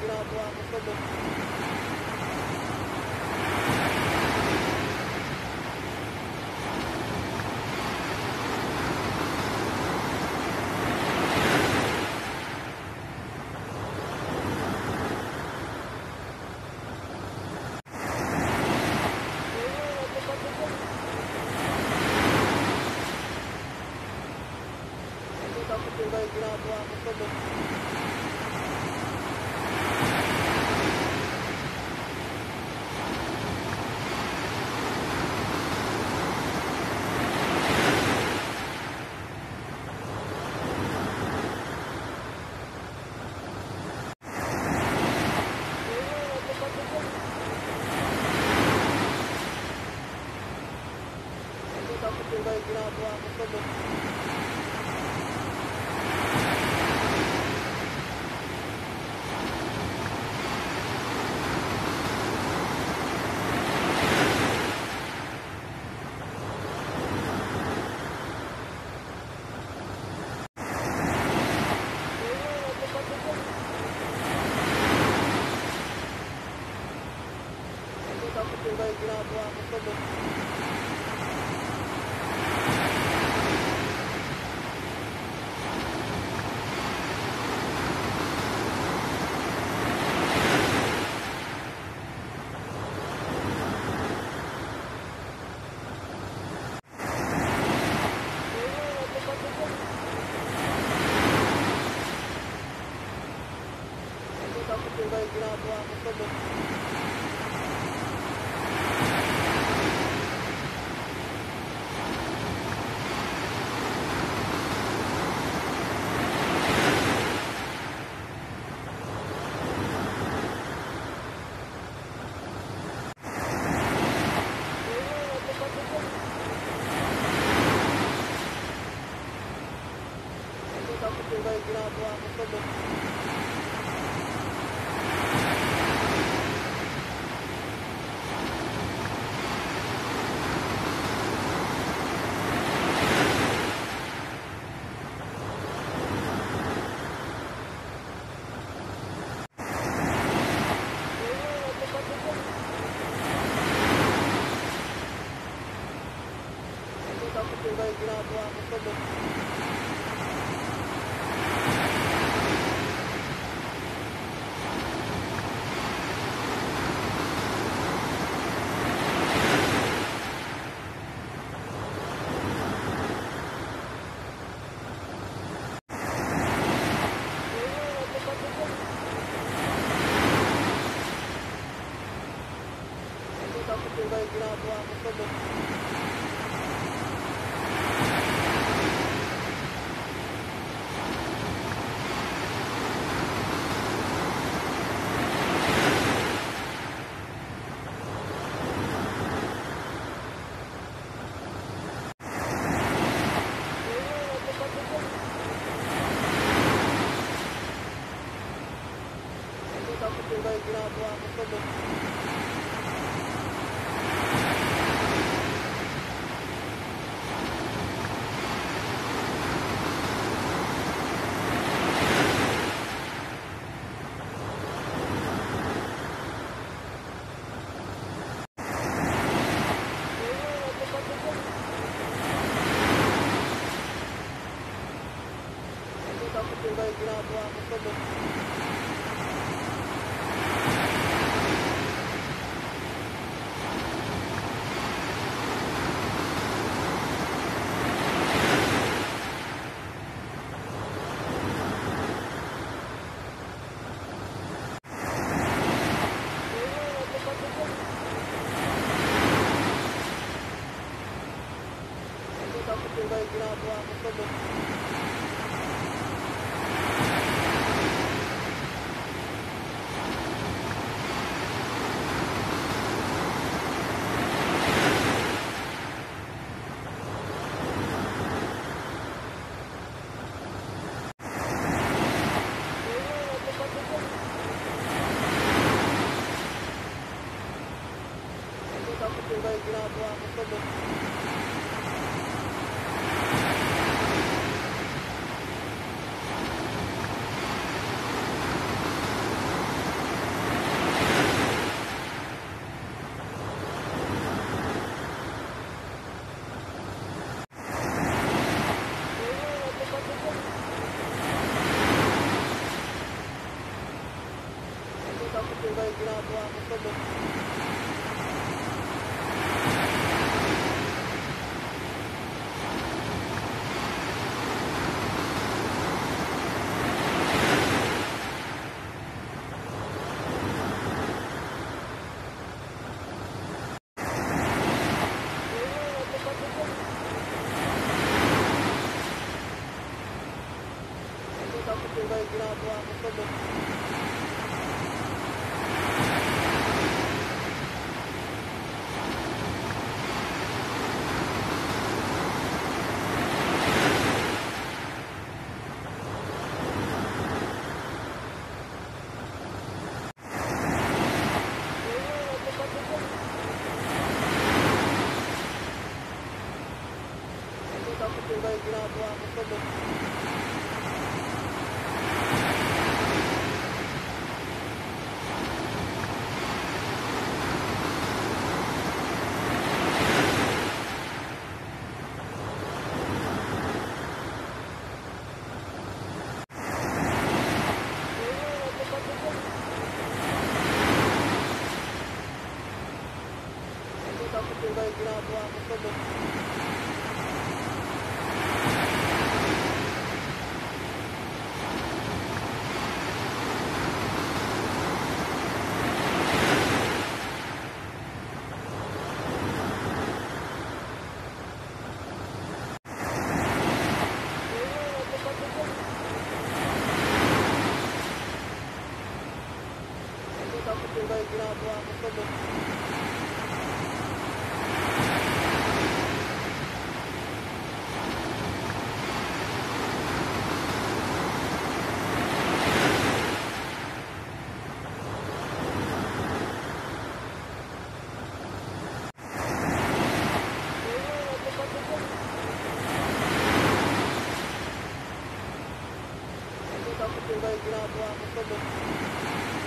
girato a questo girato a questo girato a questo girato a questo girato a questo girato a questo girato a questo girato a questo girato a questo girato a questo girato a questo girato a questo girato a motor girato a motor girato a motor girato a motor girato a motor girato a motor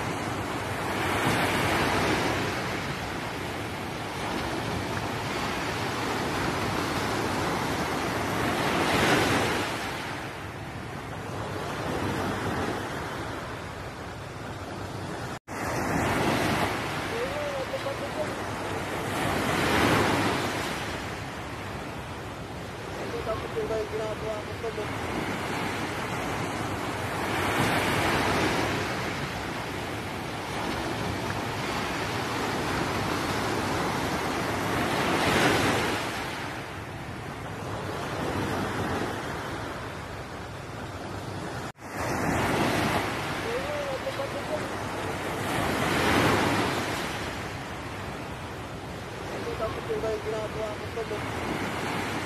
girato a motor girato a motor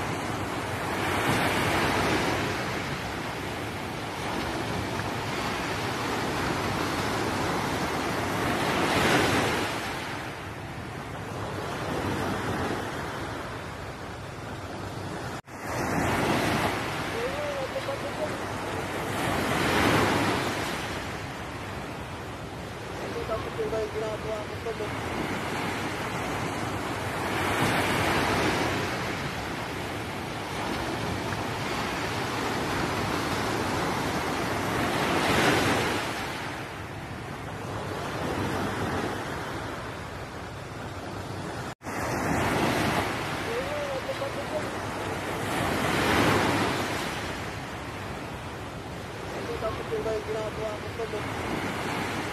girato a motor girato a motor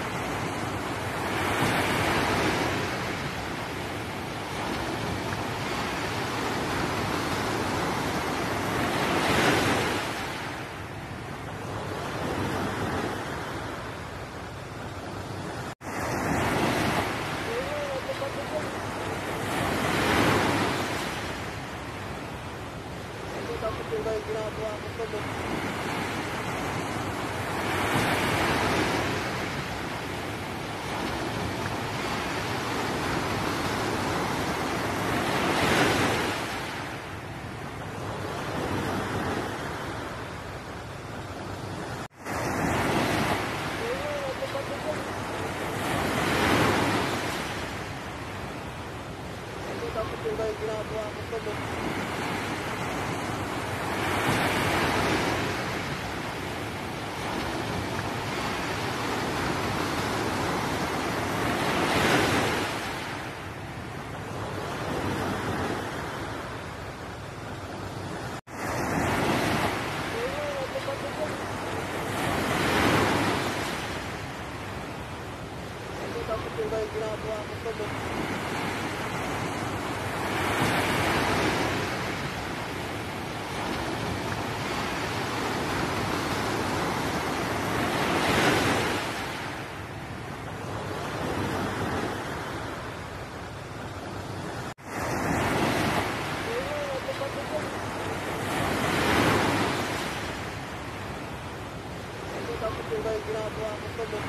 girato a motor girato a motor ginagawa ko tuloy. Tapos yung ginagawa ko tuloy.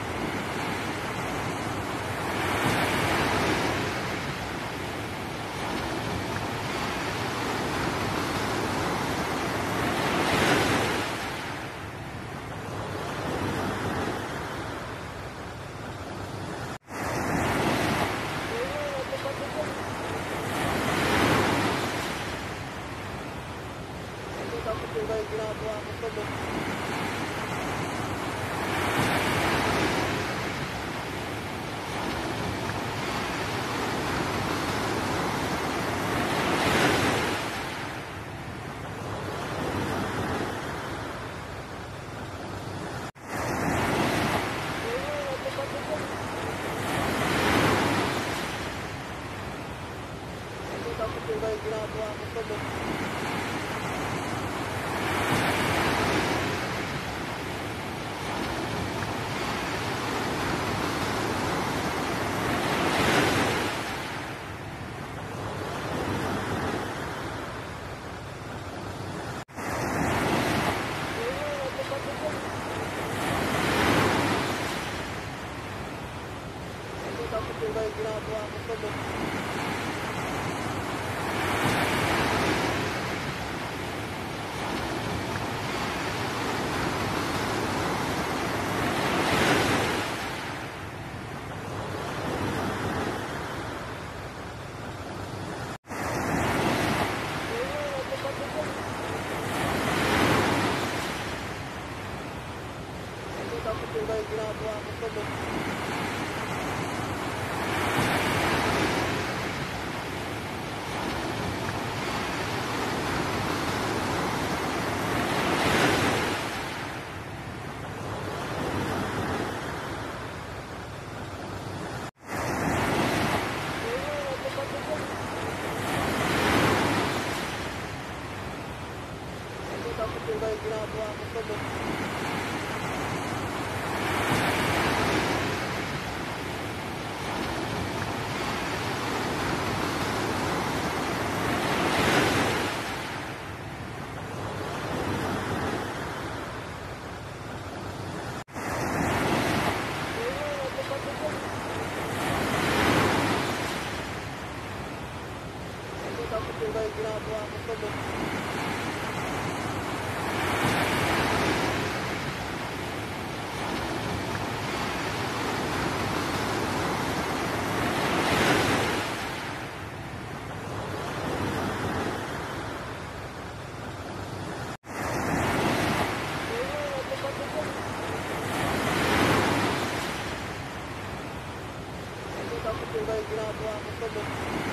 Tapos yung ginagawa ko tuloy. Tapos yung ginagawa ko tuloy. Tapos yung ginagawa ko tuloy. Tapos yung ginagawa ko tuloy. Tapos yung ginagawa ko tuloy. Tapos yung ginagawa ko tuloy. Tapos yung ginagawa ko tuloy.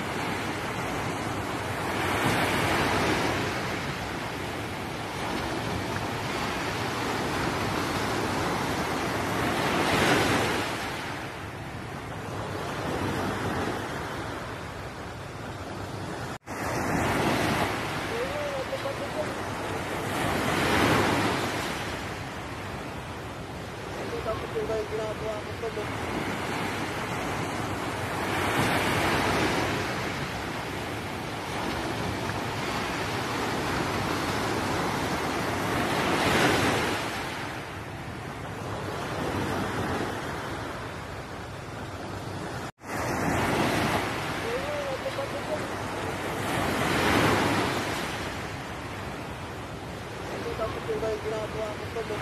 Tapos yung ginagawa ko tuloy. Tapos yung ginagawa ko tuloy.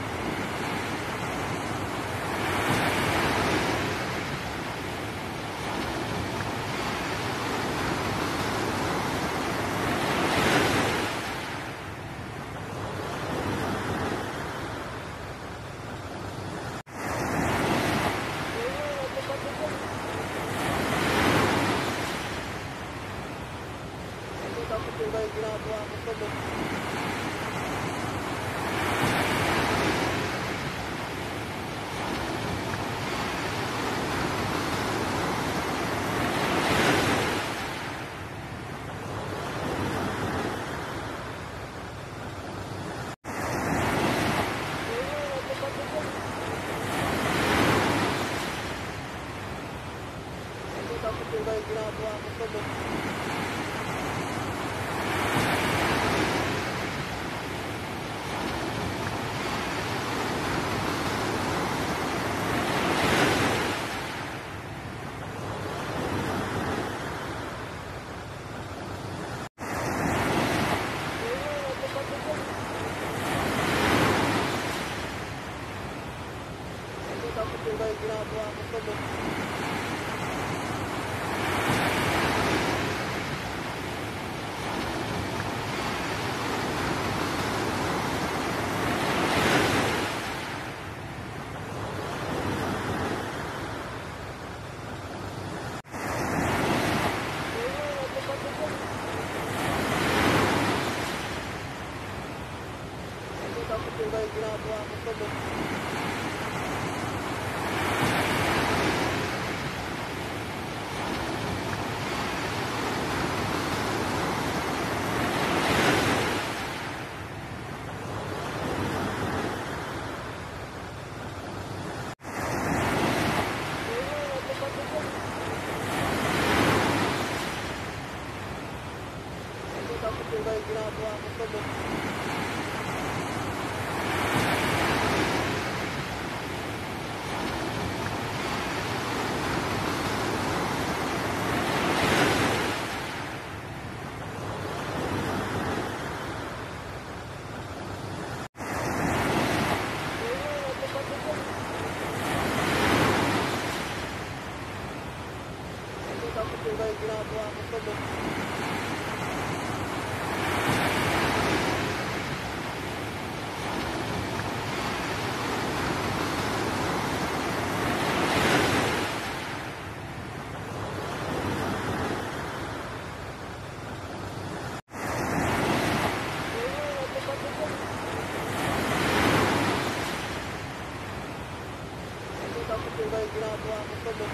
Tapos yung ginagawa ko tuloy. girato a mutlu. Girato a mutlu. Girato a mutlu. Girato a mutlu. Girato a mutlu.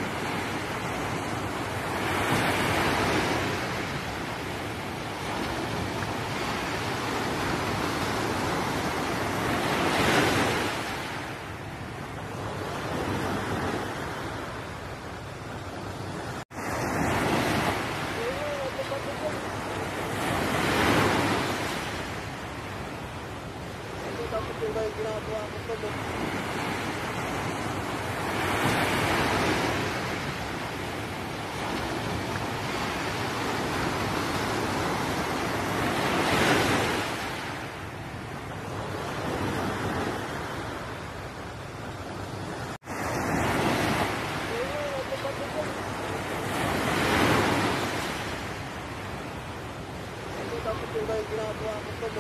Girato a mutlu. Girato a mutlu.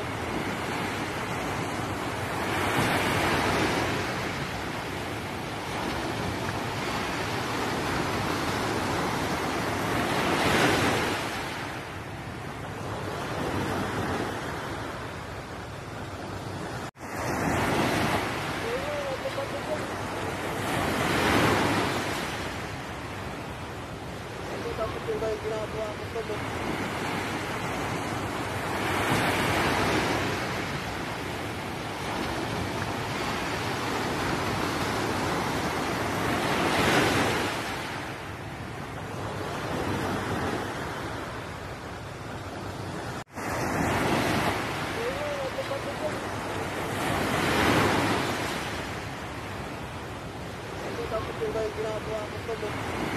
Girato a mutlu. Girato a mutlu.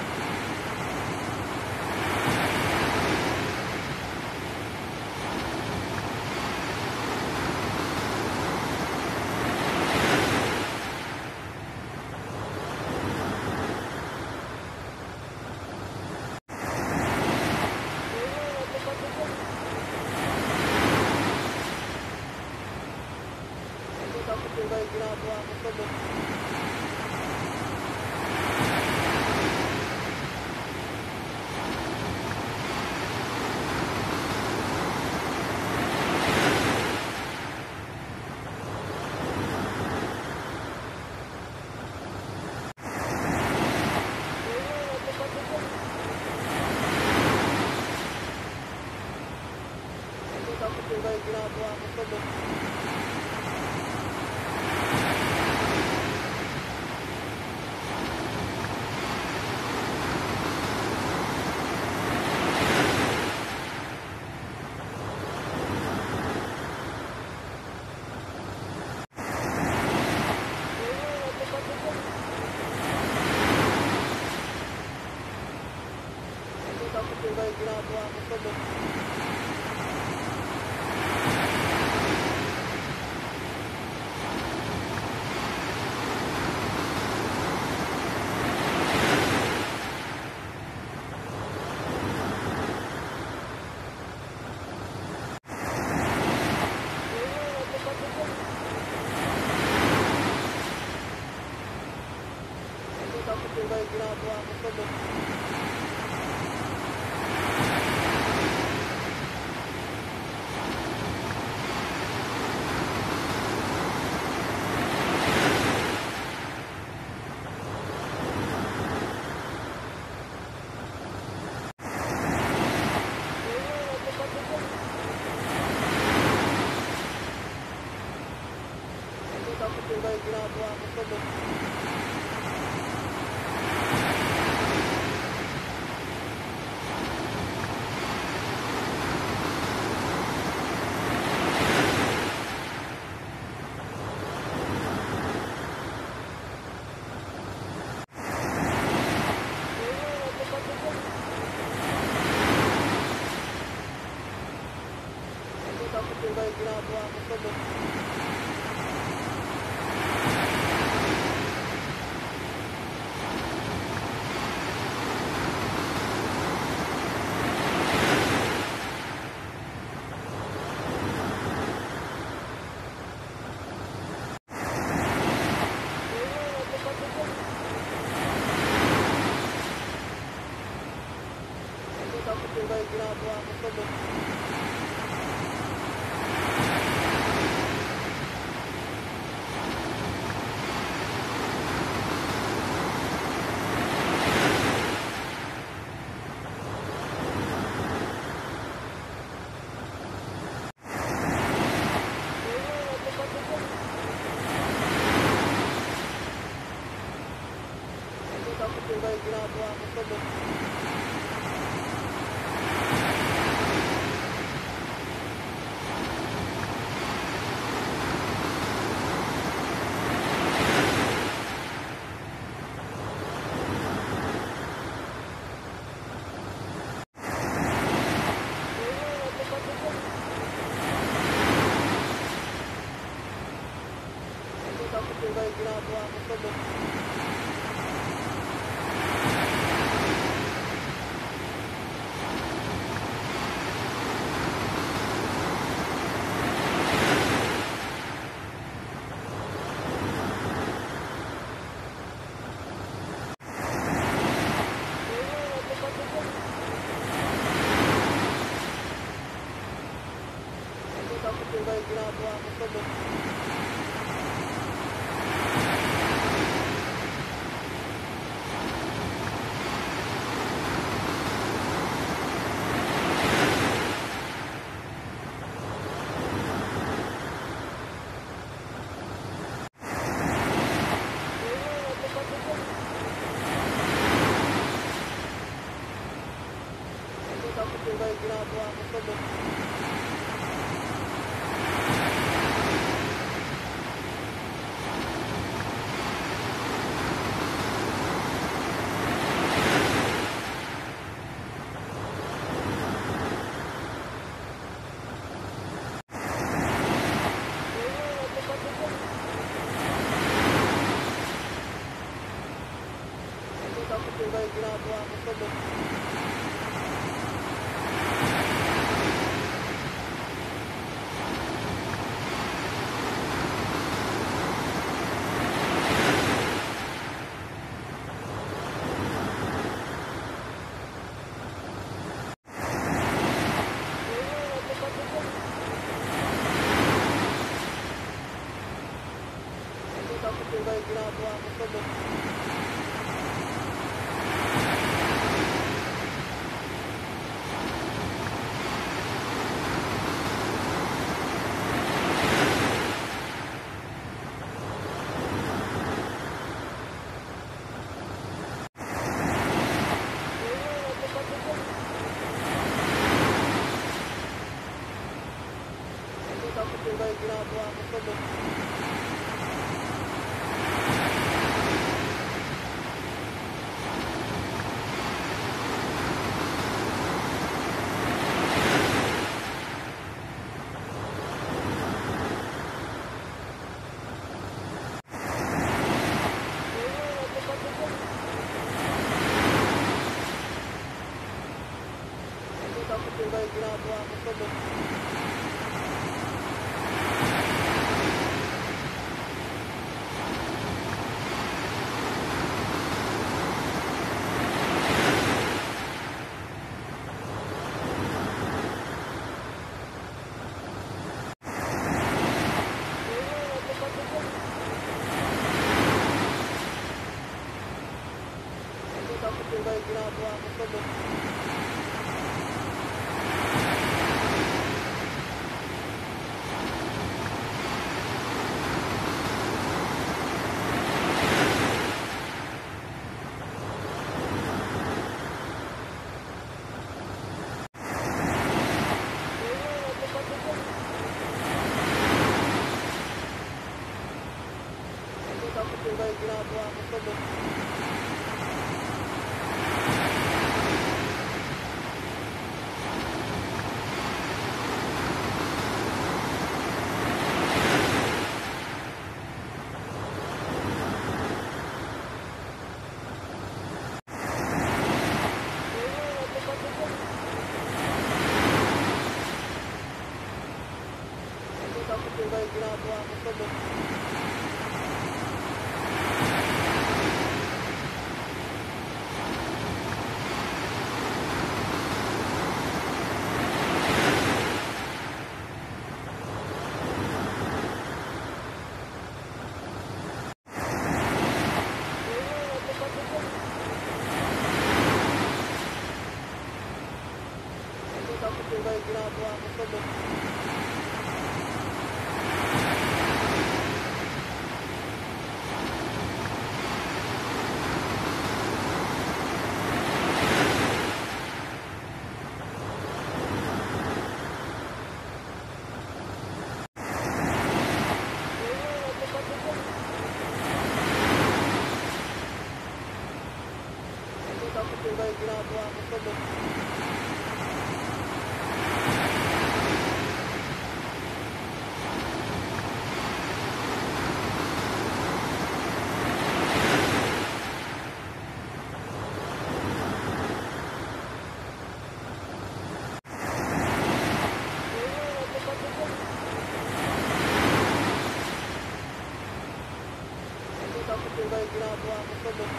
Girato a mutlu. Girato a mutlu. Girato a mutlu. ginawa mo to. Bakit yung ba yung ginagawa mo to? Bakit yung ba yung ginagawa mo to? Bakit yung ba yung ginagawa mo to? Bakit yung ba yung ginagawa mo to? Bakit yung ba yung ginagawa mo to? Bakit yung ba yung ginagawa mo to? Bakit yung ba yung ginagawa mo to? Bakit yung ba yung ginagawa mo to? Bakit yung ba yung ginagawa mo to? Bakit yung ba yung ginagawa mo to? Bakit yung ba yung ginagawa mo to? ginawa mo tuloy. Tapos yung ba yung ginagawa mo tuloy. Tapos yung ba yung ginagawa mo tuloy. Tapos yung ba yung ginagawa mo tuloy. Tapos yung ba yung ginagawa mo tuloy. Tapos yung ba yung ginagawa mo tuloy.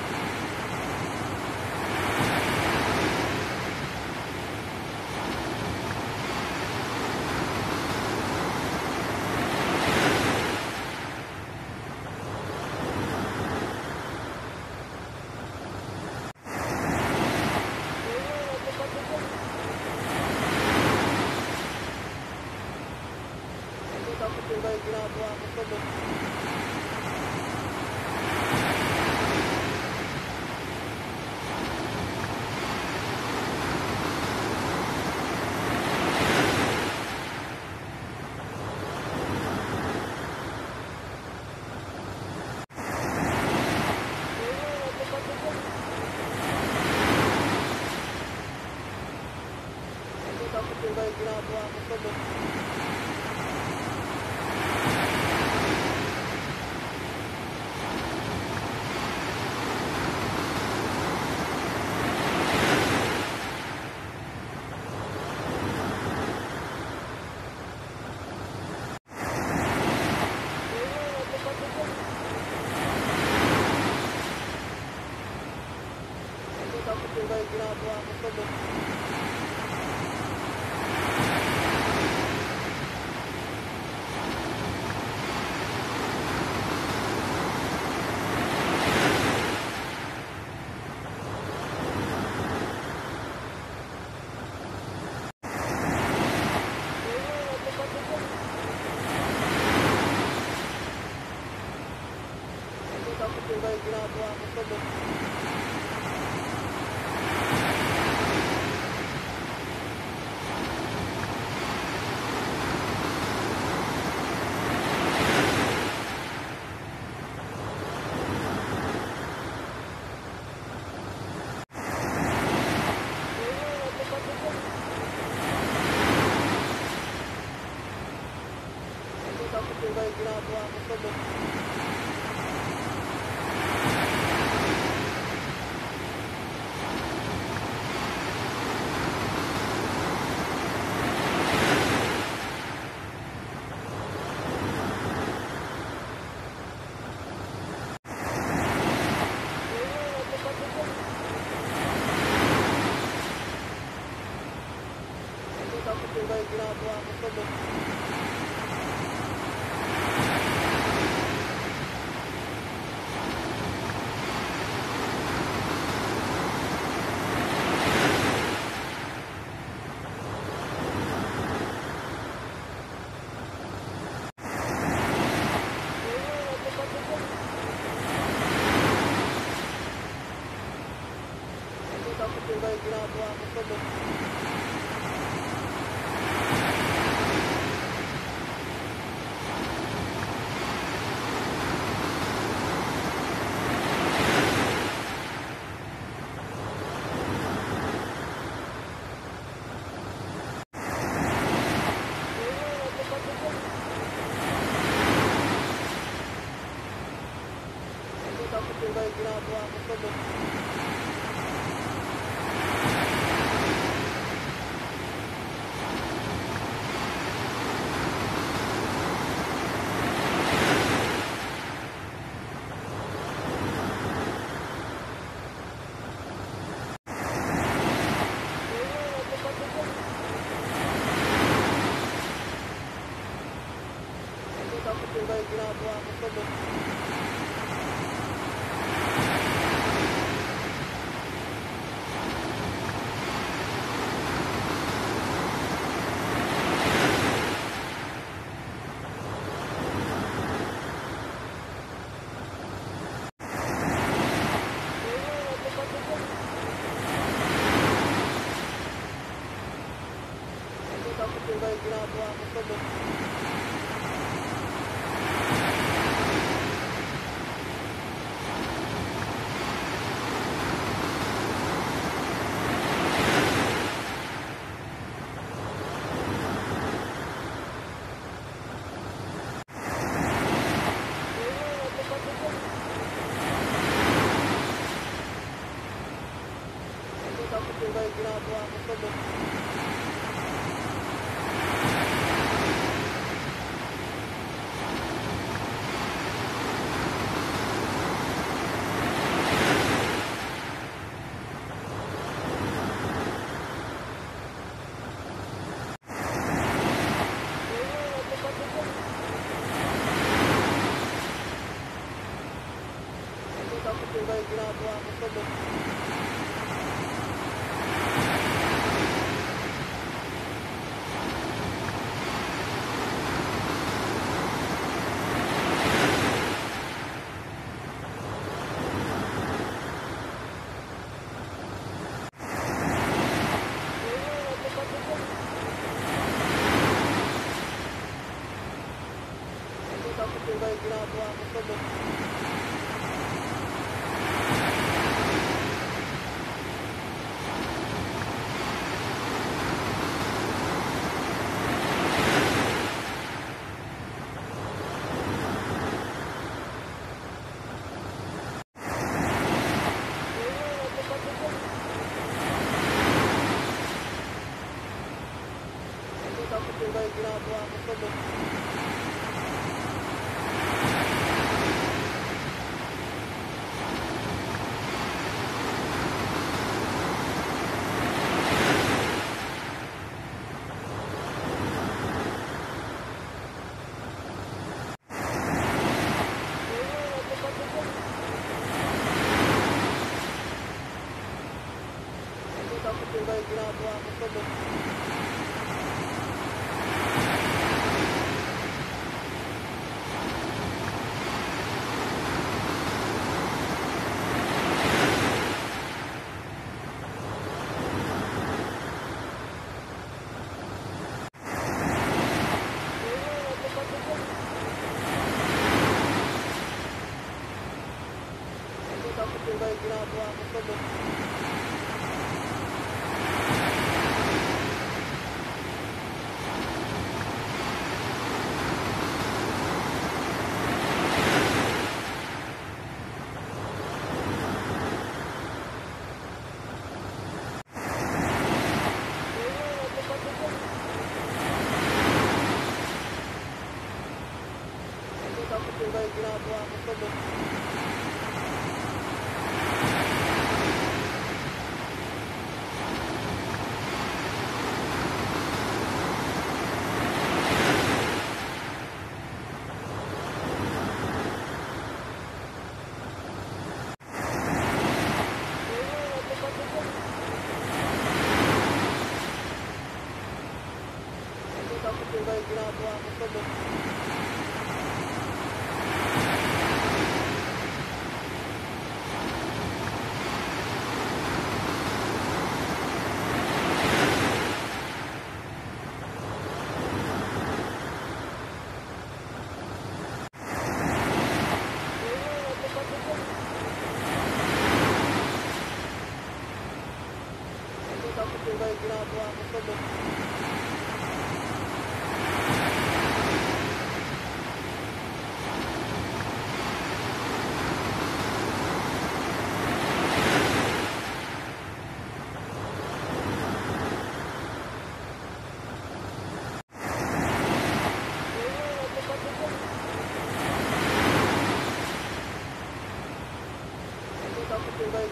Tapos yung ba yung ginagawa mo tuloy. Tapos yung ba yung ginagawa mo tuloy. Tapos yung ba yung ginagawa mo tuloy. Tapos yung ba yung ginagawa mo tuloy. Tapos yung ba yung ginagawa mo tuloy. Tapos yung ba yung ginagawa mo tuloy.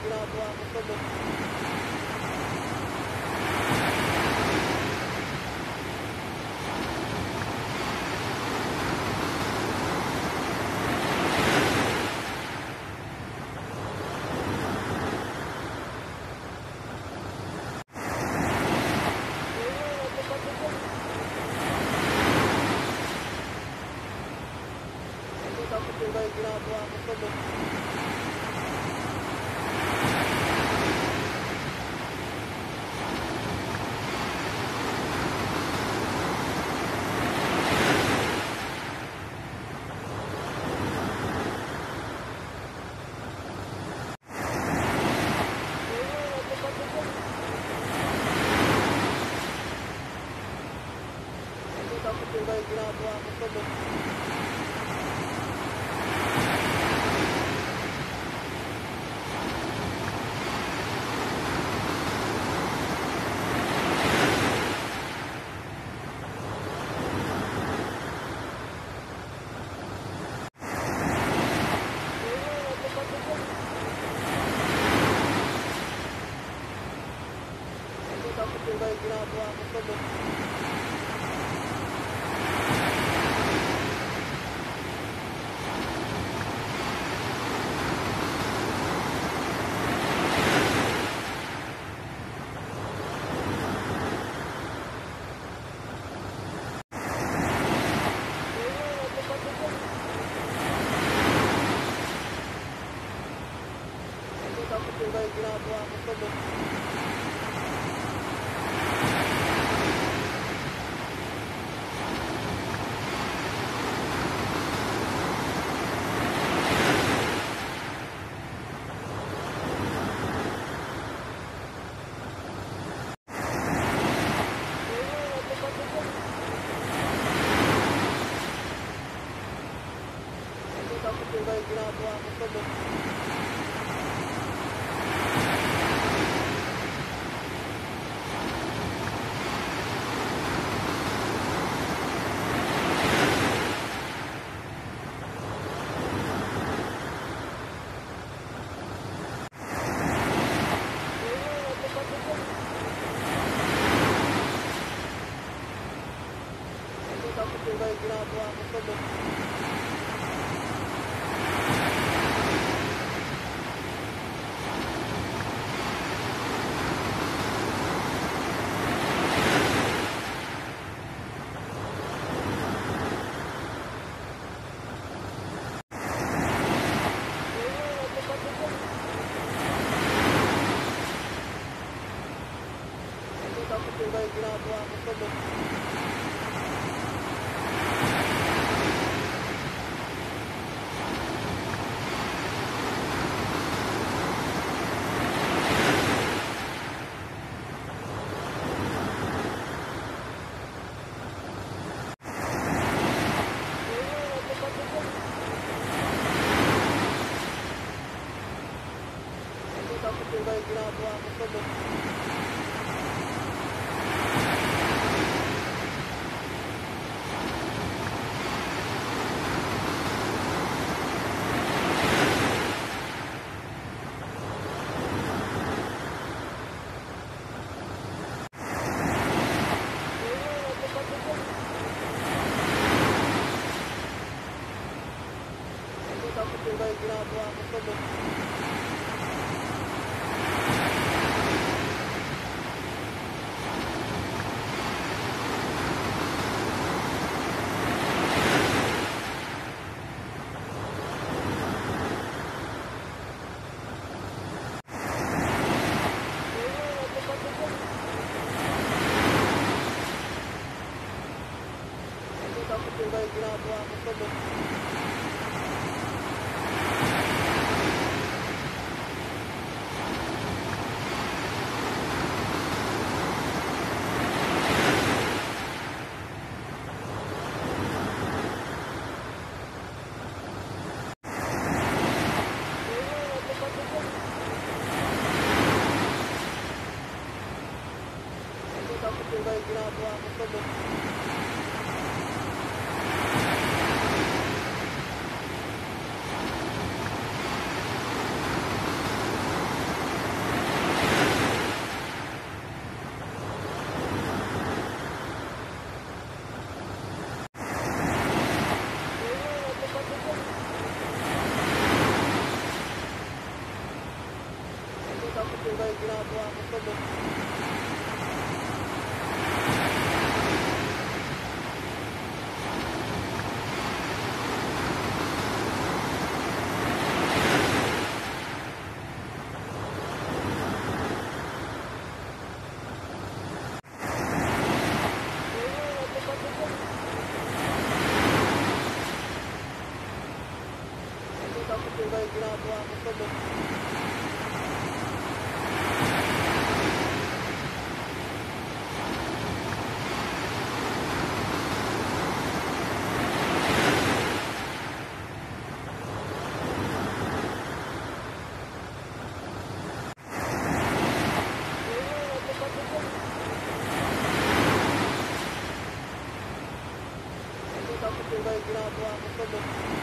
ginagawa mo tuloy. Tapos yung ba yung ginagawa mo tuloy. Tapos yung ba yung ginagawa mo tuloy. Tapos yung ba yung ginagawa mo tuloy. Tapos yung ba yung ginagawa mo tuloy. Tapos yung ba yung ginagawa mo tuloy. Tapos yung ba yung ginagawa mo tuloy. Tapos yung ba yung ginagawa mo tuloy. Tapos yung ba yung ginagawa mo tuloy. Tapos yung ba yung ginagawa mo tuloy. Tapos yung ba yung ginagawa mo tuloy. Tapos yung ba yung ginagawa mo tuloy. ginagawa mo tulo. Tapos yung ba yung ginagawa mo tulo. Tapos yung ba yung ginagawa mo tulo.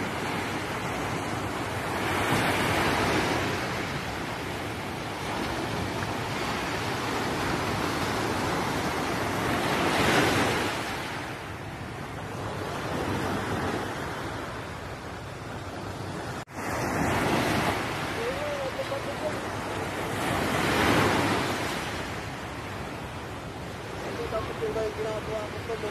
Tapos yung ba yung ginagawa mo tulo.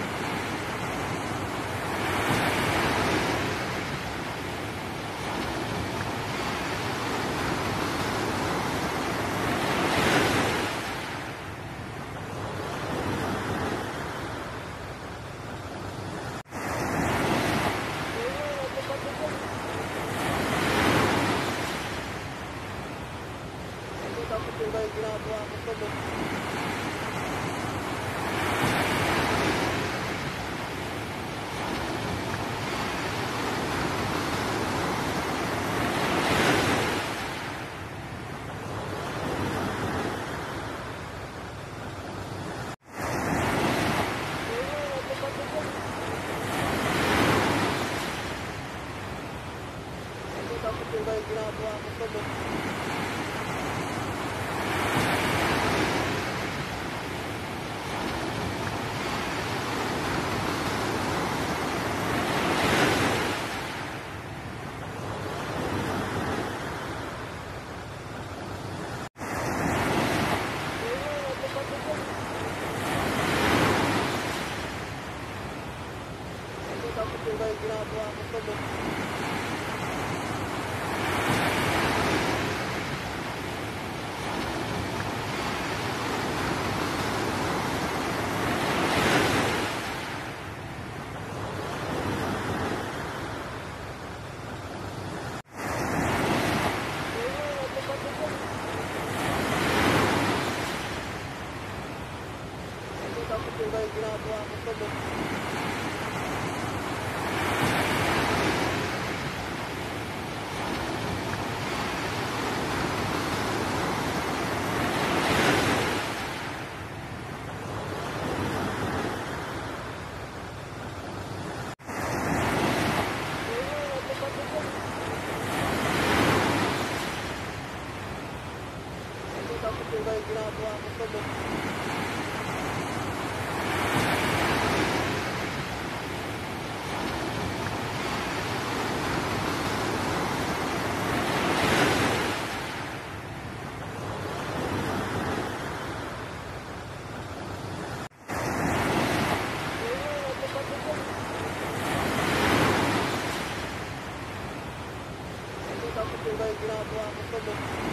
Tapos yung ba yung ginagawa mo tulo. Tapos yung ba yung ginagawa mo tulo. Tapos yung ba yung ginagawa mo tulo. Tapos yung ba yung ginagawa mo tulo. Tapos yung ba yung ginagawa mo tulo. Tapos yung ba yung ginagawa mo tulo.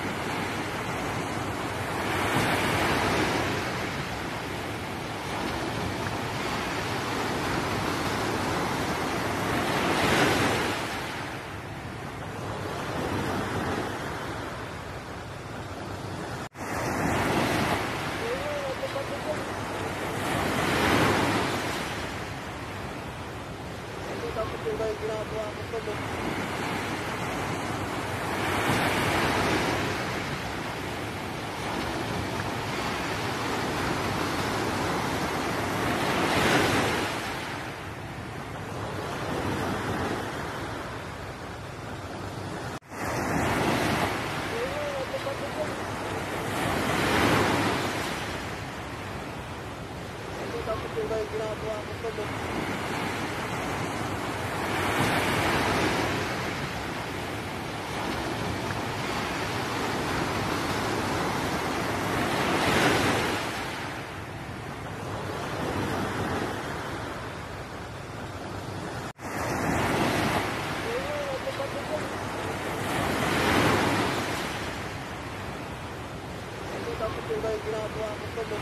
Tapos yung ba yung ginagawa mo tulo. Tapos yung ba yung ginagawa mo tulo. ginagawa mo tuloy.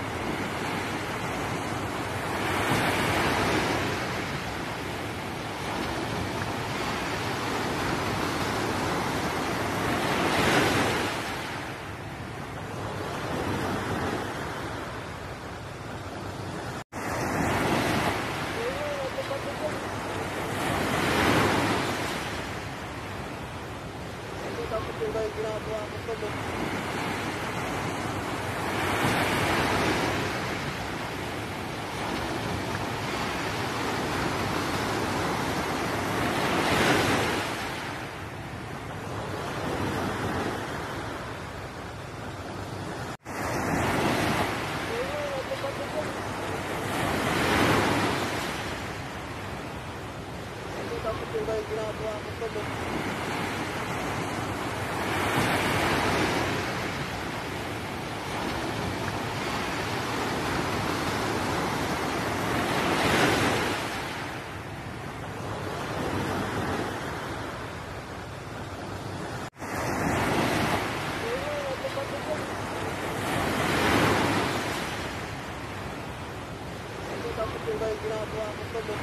Tapos yung ba yung ginagawa mo tuloy. Tapos yung ba yung ginagawa mo tuloy. Tapos yung ba yung ginagawa mo tuloy.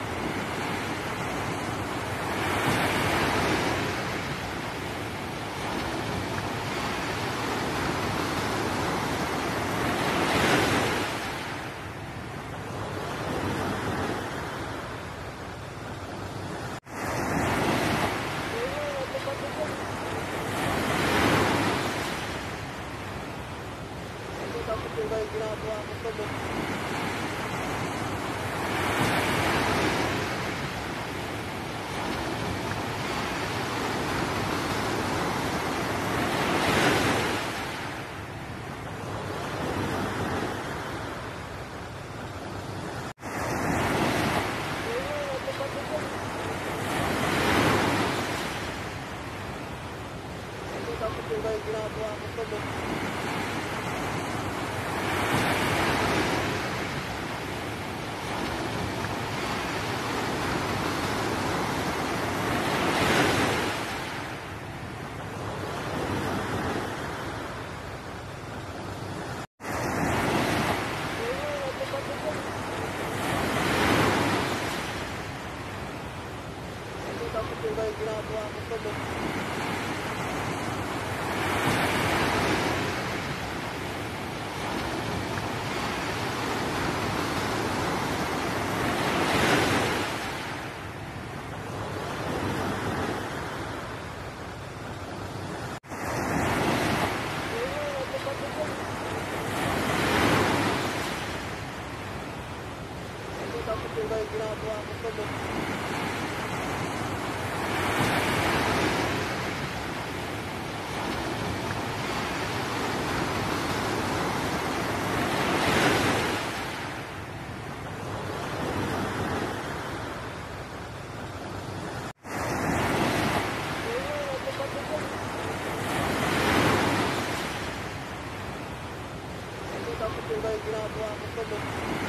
Tapos yung ba yung ginagawa mo tuloy. Tapos yung ba yung ginagawa mo tuloy. Tapos yung ba yung ginagawa mo tuloy. Tapos yung ba yung ginagawa mo tuloy. Tapos yung ba yung ginagawa mo tuloy.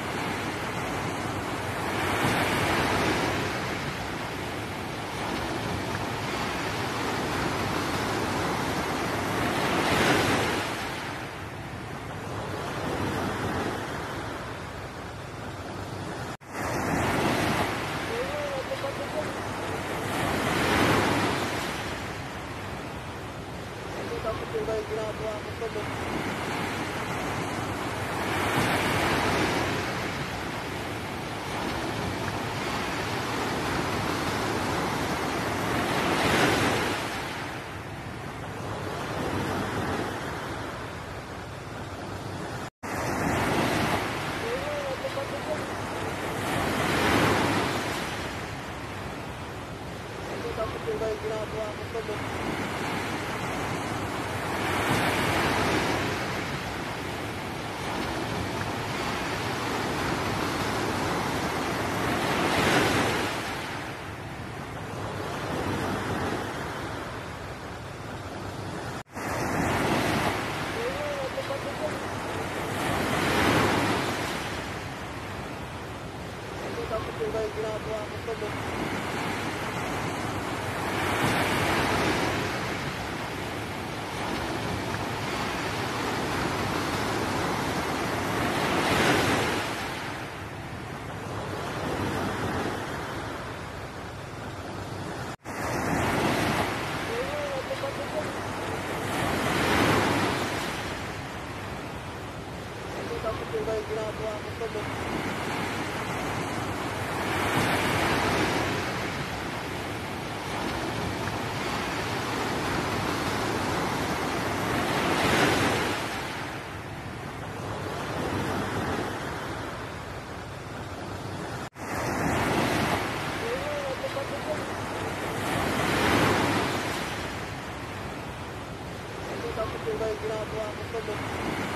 Tapos yung ba yung ginagawa mo tuloy. Tapos yung ba yung ginagawa mo tuloy. Tapos yung ba yung ginagawa mo tuloy. mukto mukto Kita kutungai ginagawa mukto mukto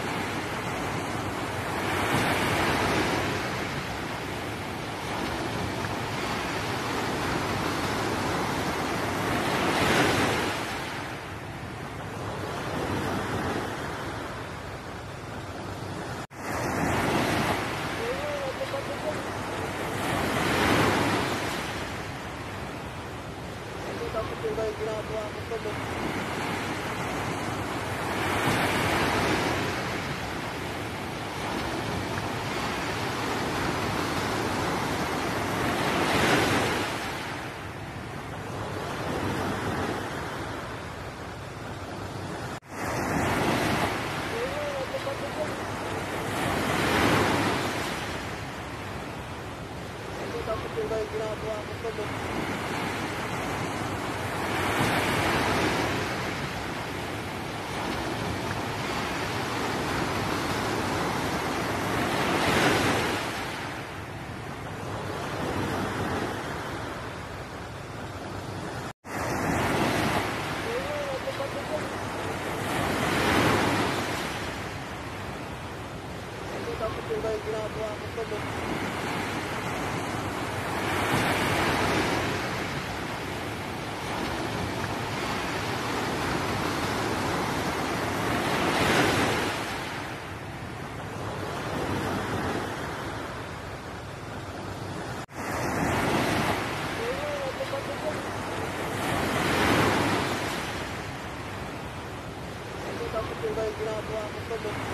Kita kutungai ginagawa mukto mukto Kita kutungai ginagawa mukto mukto Kita kutungai ginagawa mukto mukto Kita kutungai ginagawa mukto mukto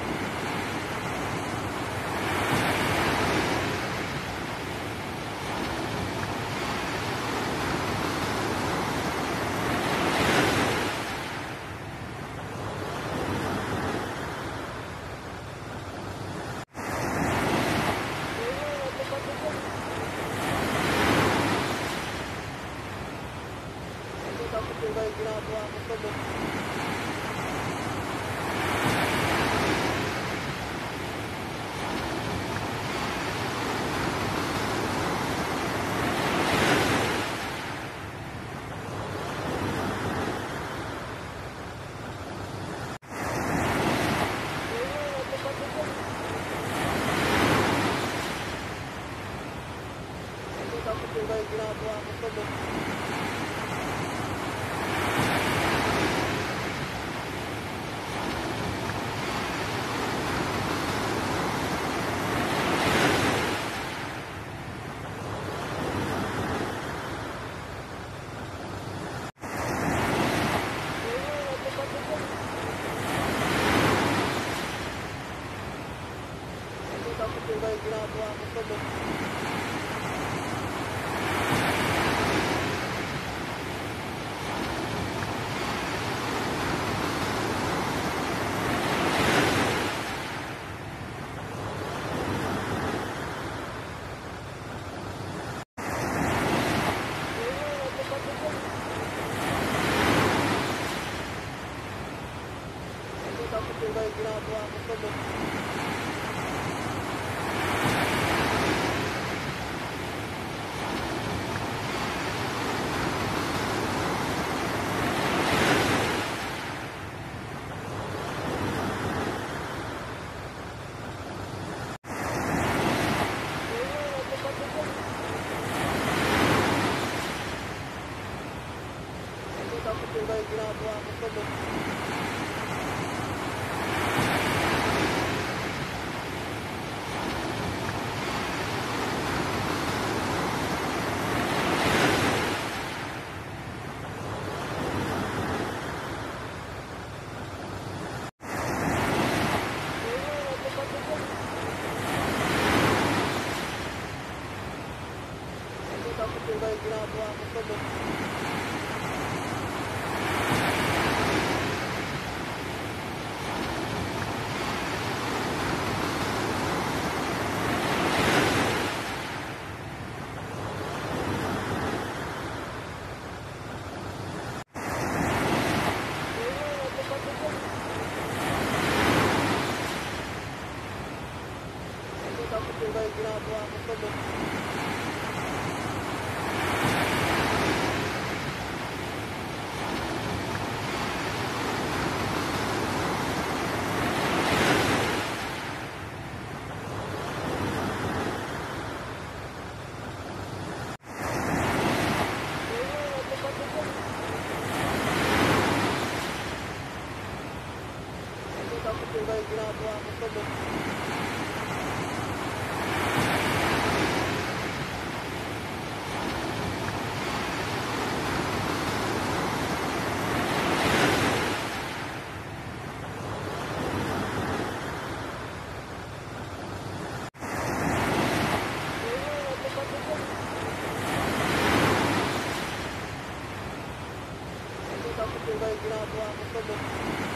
Kita kutungai ginagawa mukto mukto Kita kutungai ginagawa mukto mukto Kita kutungai ginagawa mukto mukto Kita kutungai ginagawa mukto mukto Kita kutungai ginagawa mukto mukto Kita kutungai ginagawa mukto mukto ginagawa mo tuloy. Tapos yung ginagawa mo tuloy.